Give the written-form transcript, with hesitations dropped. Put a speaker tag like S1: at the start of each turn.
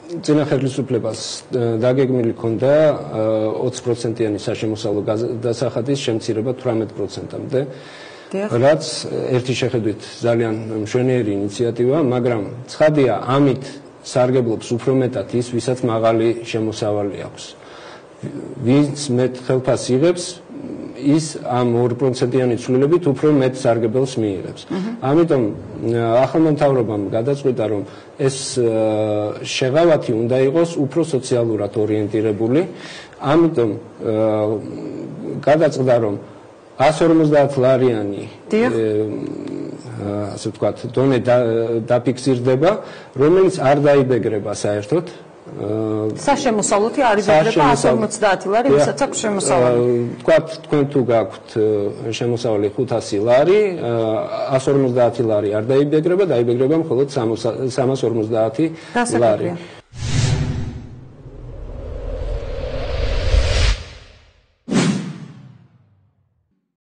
S1: წინა ხელისუფლებას დაგეგმილი ჰქონდა 20%-იანი საშემოსავლო დასახადის შემცირება 18%-მდე. რაც ერთი შეხედვით ძალიან მშვენიერი ინიციატივაა, მაგრამ ცხადია, ამით სარგებლობს უფრო მეტად ის, ვისაც მაღალი შემოსავალი აქვს. ვინც მეტ ხელფას იღებს, ის ამ 2%-იანი ცვლილებით უფრო მეტ სარგებელს მიიღებს. ამიტომ ახალმა მთავრობამ გადაწყვიტა, რომ ეს შეღავათი უნდა იყოს უფრო სოციალურად ორიენტირებული. ამიტომ გადაწყდა, რომ 150 ლარიანი ასე ვთქვათ, დონე დაფიქსირდება, რომელიც არ დაიბეგრება საერთოდ.
S2: საშემოსავლოთი არ იბეგრება 150 ლარი, ვისაც აქვს შემოსავალი.
S1: ვთქვათ, თქვენ თუ გაქვთ შემოსავალი 500 ლარი, 150 ლარი არ დაიბეგრება, დაიბეგრება მხოლოდ 350 ლარი.